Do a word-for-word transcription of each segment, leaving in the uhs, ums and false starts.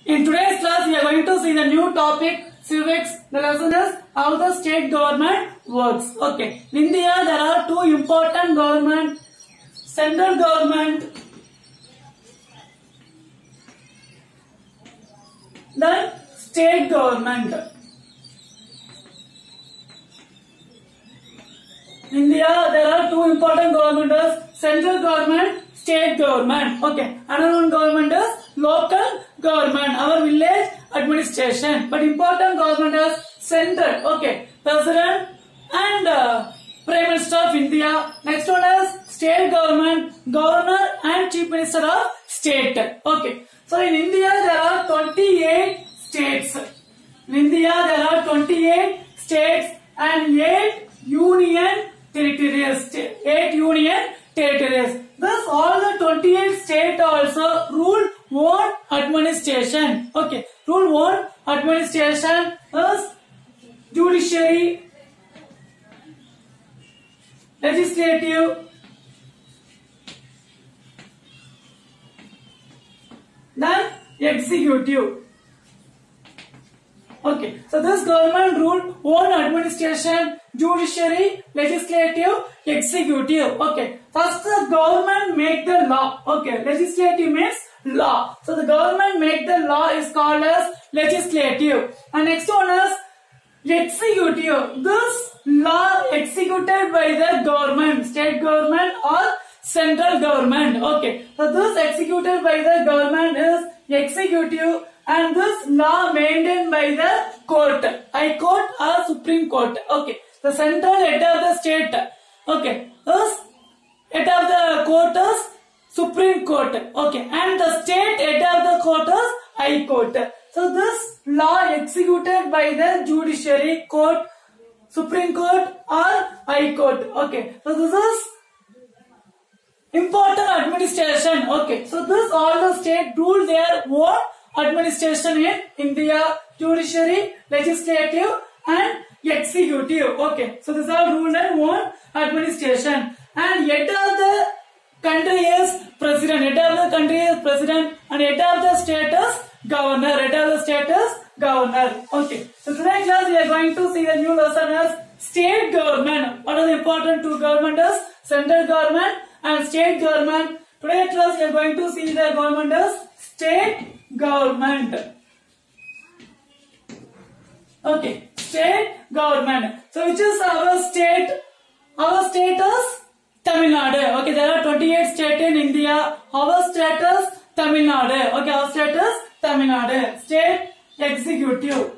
In today's class, we are going to see the new topic, civics. The lesson is how the state government works. Okay. In India, there are two important government, central government, then state government. In India, there are two important governments, central government, state government. Okay. Another one government is local government, our village administration. But important government is central. Okay. President and uh, Prime Minister of India. Next one is state government, governor and chief minister of state. Okay. So in India, there are twenty-eight states. In India, there are twenty-eight states and eight union territories. eight union territories. Thus, all the twenty-eight states also rule one administration. Okay. Rule one administration is judiciary, legislative, then executive. Okay, so this government rule one administration, judiciary, legislative, executive. Okay, first the government make the law. Okay, legislative means law. So the government make the law is called as legislative. And next one is executive. This law executed by the government, state government or central government. Okay, so this executed by the government is executive. And this law maintained by the court, High Court or Supreme Court. Okay. The central head of the state. Okay. This head of the court is Supreme Court. Okay. And the state head of the court is High Court. So this law executed by the judiciary court, Supreme Court or High Court. Okay. So this is important administration. Okay. So this all the state rule their own administration in India, judiciary, legislative and executive. Okay, so these are rule and one administration. And head of the country is president. Head of the country is president and head of the state is governor. Head of the state is governor. Okay, so today class we are going to see the new lesson as state government. What are the important two governments? Central government and state government. Today class we are going to see the government as state government. Okay, state government. So which is our state? Our state is Tamil Nadu. Okay, there are twenty-eight states in India. Our state is Tamil Nadu. Okay, our state is Tamil Nadu. State executive.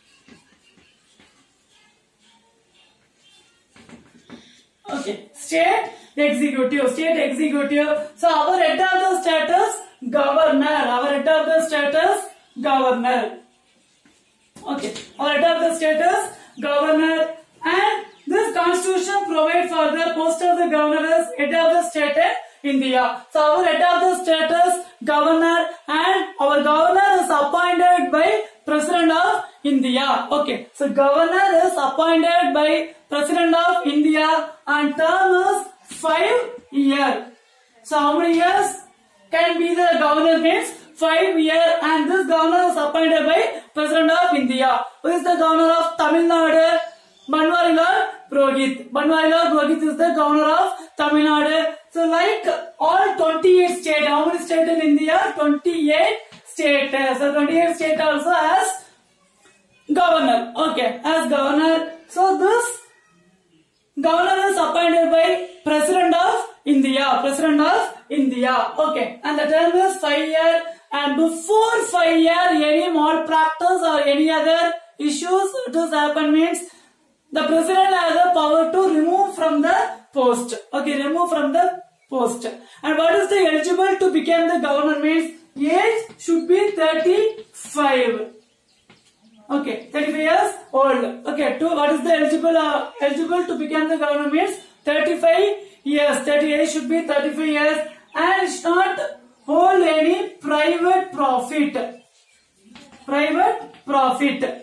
Okay, state executive. State executive. So our head of the state is governor. Our head of the state is governor. Okay. Our head of the state is governor. And this constitution provides for the post of the governor as head of the state in India. So our head of the state is governor and our governor is appointed by President of India. Okay. So governor is appointed by President of India and term is five years. So how many years can be the governor means five years, and this governor is appointed by President of India. Who is the governor of Tamil Nadu? Banwarilal Purohit. Banwarilal Purohit is the governor of Tamil Nadu. So like all twenty-eight states, how many states in India? twenty-eight states. So twenty-eight states also as governor. Okay, as governor. So this governor is appointed by President of India. President of India. Okay. And the term is five years. And before five years, any malpractice or any other issues it has happened means the president has the power to remove from the post. Okay, remove from the post. And what is the eligible to become the governor means age should be thirty-five. Okay, thirty-five years old. Okay, to what is the eligible uh, eligible to become the governor means thirty-five years. thirty-eight should be thirty-five years and should not hold any private profit. Private profit.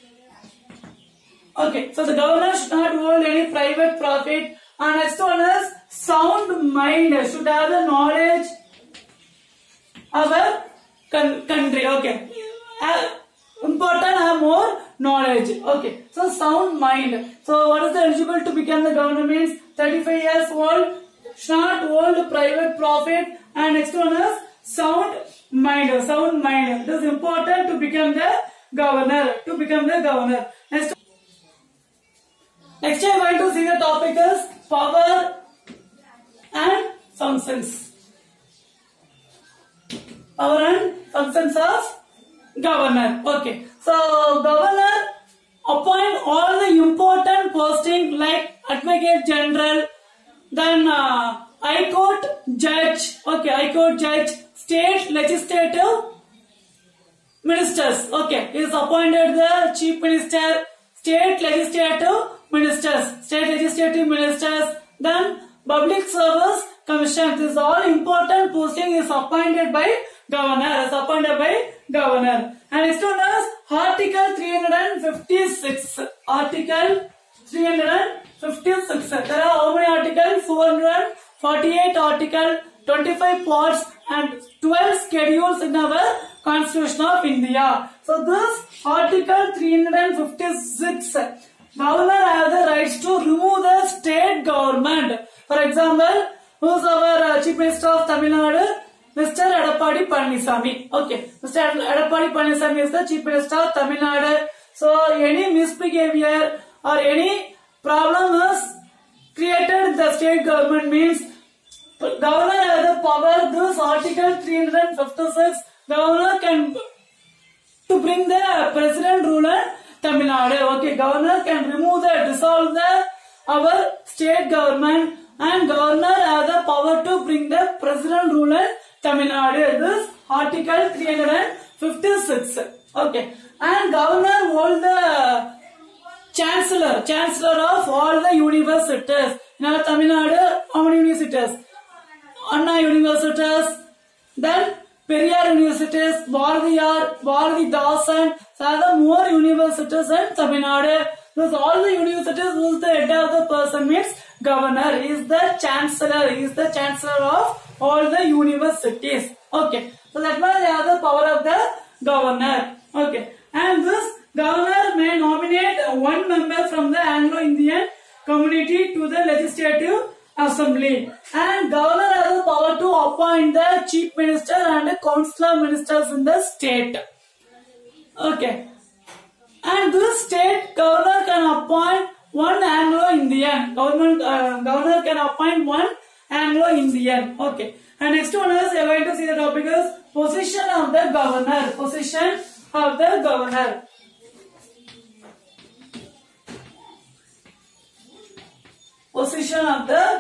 Okay, so the governor should not hold any private profit. And next one is sound mind. Should have the knowledge our country. Okay, uh, important, have more knowledge. Okay, so sound mind. So what is the eligible to become the governor means thirty-five years old, should not hold private profit, and next one is sound mind. Sound mind. It is important to become the governor. To become the governor. Next, next I am going to see the topic is power and functions. Power and functions of governor. Okay, so governor appoint all the important posting like advocate general, then uh, High Court judge. Okay, High Court judge, state legislative ministers. Okay, he is appointed the chief minister, state legislative ministers, state legislative ministers, then public service commission. This is all important posting is appointed by governor. Is appointed by governor. And next one is Article three hundred fifty-six. Article three hundred fifty-six. There are how many articles? four hundred forty-eight articles, twenty-five parts, and twelve schedules in our Constitution of India. So this Article three hundred fifty-six, governor has the rights to remove the state government. For example, who is our uh, Chief Minister of Tamil Nadu? Mister Edappadi Palaniswamy. Okay, Mister Edappadi Palaniswamy is the Chief Minister of Tamil Nadu. So any misbehavior or any problem is created in the state government means governor has the power. This Article three hundred fifty-six, governor can to bring the president rule in Tamil Nadu. Okay, governor can remove the dissolve the our state government, and governor has the power to bring the president rule in Tamil Nadu. This Article three hundred fifty-six. Okay, and governor hold the chancellor, chancellor of all the universities. Now Tamil Nadu, how many universities? Anna universities, then Periyar universities, Bharatiyar, Bharathidasan. So the more universities in Tamil Nadu. Thus all the universities who is the head of the person means governor. He is the chancellor. He is the chancellor of all the universities. Okay. So that means they have the power of the governor. Okay. And this governor may nominate one member from the Anglo-Indian community to the legislative assembly. And governor has the power to appoint the chief minister and the councillor ministers in the state. Okay. And this state governor can appoint one Anglo-Indian. Government uh, governor can appoint one Anglo-Indian. Okay. And next one is we are going to see the topic is position of the governor. Position of the governor. Position of the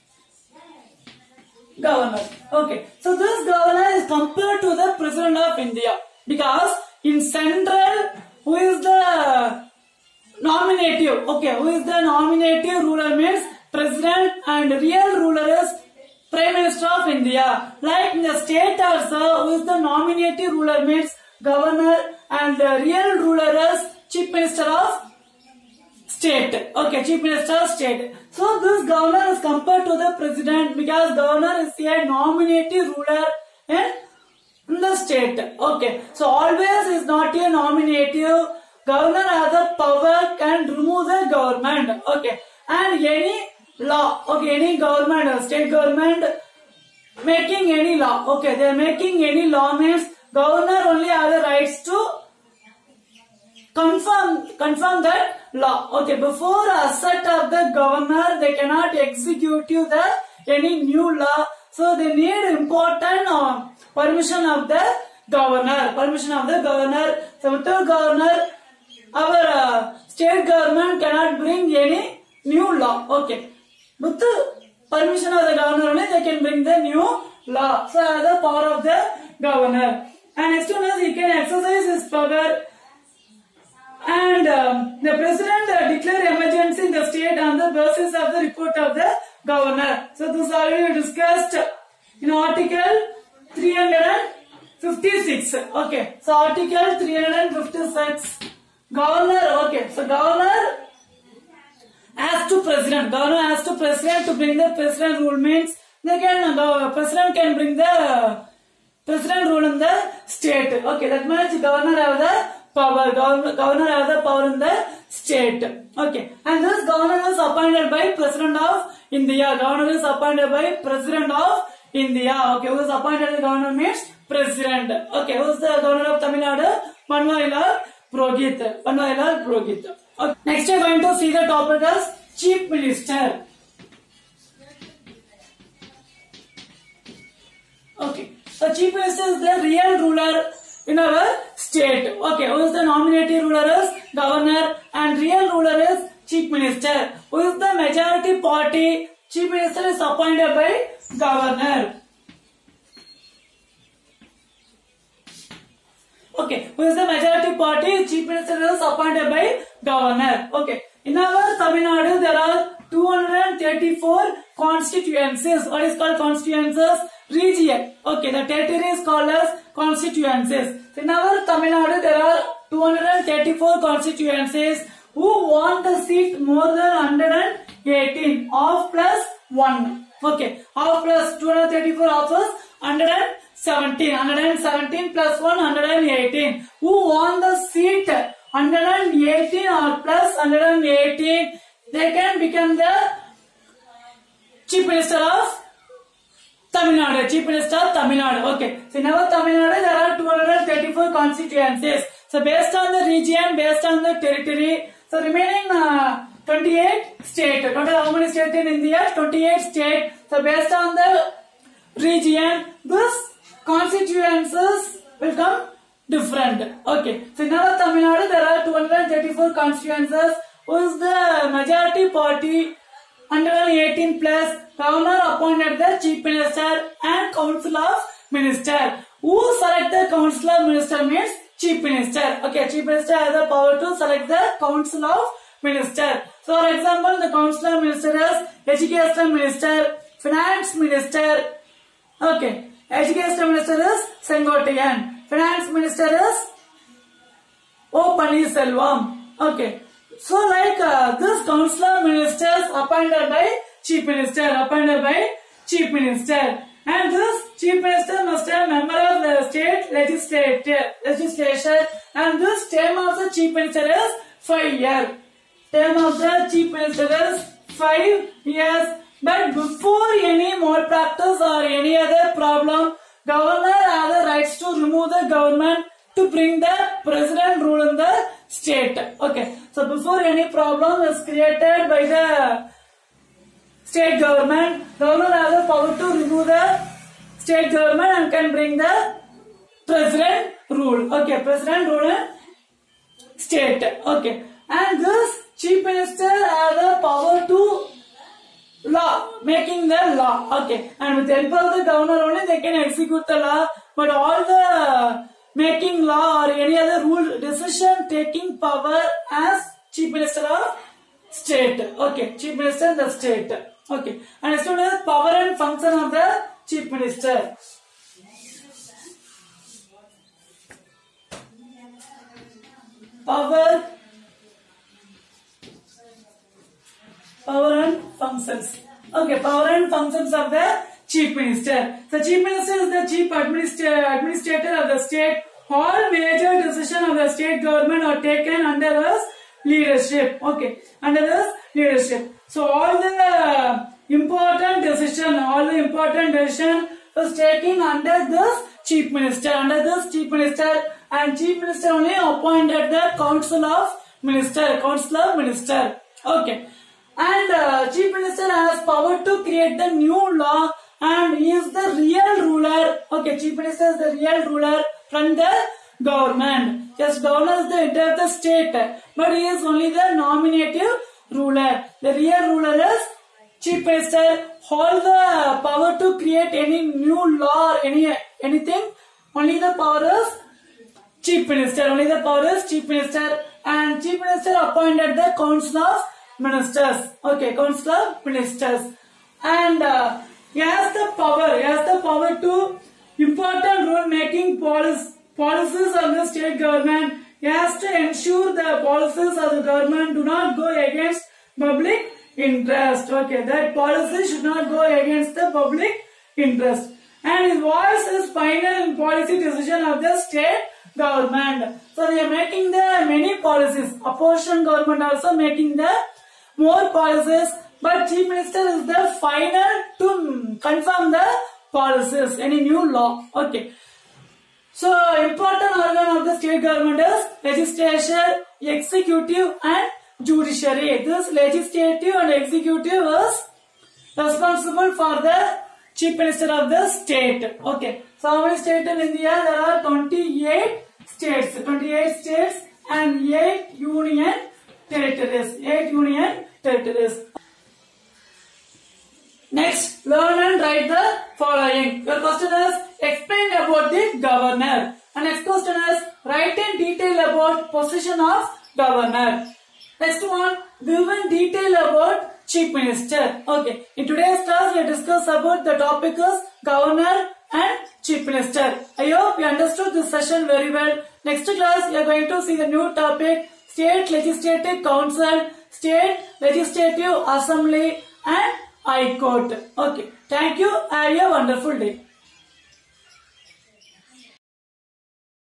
governor. Okay. So this governor is compared to the President of India because in central, who is the nominative? Okay, who is the nominative ruler means president, and real ruler is Prime Minister of India. Like in the state also, who is the nominative ruler means governor, and the real ruler is Chief Minister of State. Okay, Chief Minister of State. So this governor is compared to the president because governor is a nominative ruler in in the state. Okay, so always is not a nominative. Governor has the power, can remove the government. Okay, and any law, okay, any government, state government making any law. Okay, they are making any law means governor only has the rights to confirm confirm that law. Okay, before assent of the governor, they cannot execute the any new law. So they need important uh, permission of the governor. Permission of the governor. So without governor, our uh, state government cannot bring any new law. Okay. With the permission of the governor only, they can bring the new law. So the power of the governor. And as soon as he can exercise his power, and um, the president uh, declare emergency in the state on the basis of the report of the governor. So this is already discussed in Article three hundred fifty-six. Okay. So Article three hundred fifty-six. Governor. Okay. So governor as to president. Governor as to president to bring the president rule means they can the president can bring the president rule in the state. state. Okay, that means governor have the power. Governor, governor have the power in the state. Okay, and this governor is appointed by President of India. Governor is appointed by President of India. Okay, who is appointed as governor means President. Okay, who is the governor of Tamil Nadu? Banwarilal Purohit. Banwarilal Purohit. Okay. Next we are going to see the topic as Chief Minister. Okay, so Chief Minister is the real ruler in our state. Okay, who is the nominative ruler is Governor and real ruler is Chief Minister. Who is the majority party? Chief Minister is appointed by Governor. Okay, who is the majority party? Chief Minister is appointed by Governor. Okay, in our Tamil Nadu there are two hundred thirty-four constituencies. What is called constituencies? Region. Okay, the territory is called as constituencies. In our Tamil Nadu there are two hundred thirty-four constituencies. Who won the seat more than one hundred eighteen? Half plus one. Okay, half plus two hundred thirty-four half plus one hundred seventeen. one hundred seventeen plus one, one hundred eighteen. Who won the seat? one hundred eighteen or plus one hundred eighteen. They can become the Chief Minister of Tamil Nadu. Chief Minister of Tamil Nadu. Okay. So in our Tamil Nadu there are two hundred thirty-four constituencies. So based on the region, based on the territory, so remaining uh, twenty-eight states. Total how many states in India? twenty-eight states. So based on the region, this constituencies will come different. Okay. So in our Tamil Nadu there are two hundred thirty-four constituencies. Who is the majority party? one hundred eighteen plus. Governor appointed the Chief Minister and Council of Minister. Who select the Council of Minister means Chief Minister. Okay, Chief Minister has the power to select the Council of Minister. So for example, the Council of Minister is Education Minister, Finance Minister. Okay, Education Minister is Sengotian. Finance Minister is O. Panneerselvam. Okay. So like uh, this Council of Ministers appointed by Chief Minister, appointed by Chief Minister, and this Chief Minister must have member of the state legislature, legislature, and this term of the Chief Minister is five years. Term of the Chief Minister is five years. But before any malpractice or any other problem, Governor has the rights to remove the government to bring the President rule in the state. Okay. So before any problem is created by the state government, Governor has the power to remove the state government and can bring the President rule. Okay. President rule in state. Okay. And this Chief Minister has the power to law, making the law. Okay. And with the help of the governor only they can execute the law. But all the making law or any other rule decision taking power as Chief Minister of State. Okay, Chief Minister of the State. Okay, and as soon as power and function of the Chief Minister. Power, power and functions. Okay, power and functions of the Chief Minister. The Chief Minister is the Chief Administrator, administrator of the state. All major decisions of the state government are taken under his leadership. Okay, under his leadership. So all the important decision, all the important decision is taken under this Chief Minister. Under this Chief Minister, and Chief Minister only appointed the Council of Minister. Council of Minister. Okay, and uh, Chief Minister has power to create the new law. And he is the real ruler. Okay, Chief Minister is the real ruler from the government. Yes, governor is the head of the state, but he is only the nominative ruler. The real ruler is Chief Minister. All the power to create any new law or any anything, only the power is Chief Minister. Only the power is Chief Minister. And Chief Minister appointed the Council of Ministers. Okay, Council of Ministers. And uh, he has the power, he has the power to important rule making policies, policies of the state government. He has to ensure the policies of the government do not go against public interest. Okay, that policy should not go against the public interest. and his voice is final in policy decision of the state government. So they are making the many policies. Opposition government also making the more policies, but chief minister is the final to confirm the policies, any new law. Okay. So important organ of the state government is legislature, executive and judiciary. This legislative and executive is responsible for the chief minister of the state. Okay. So how many states in India? There are twenty-eight states. twenty-eight states and eight union territories. eight union territories. Next, learn and write the following. Your question is explain about the governor. And next question is write in detail about position of governor. Next one, give in detail about chief minister. Okay. In today's class, we discuss about the topic is governor and chief minister. I hope you understood this session very well. Next class, we are going to see the new topic, state legislative council, state legislative assembly and High Court. Okay. Thank you. Have a wonderful day.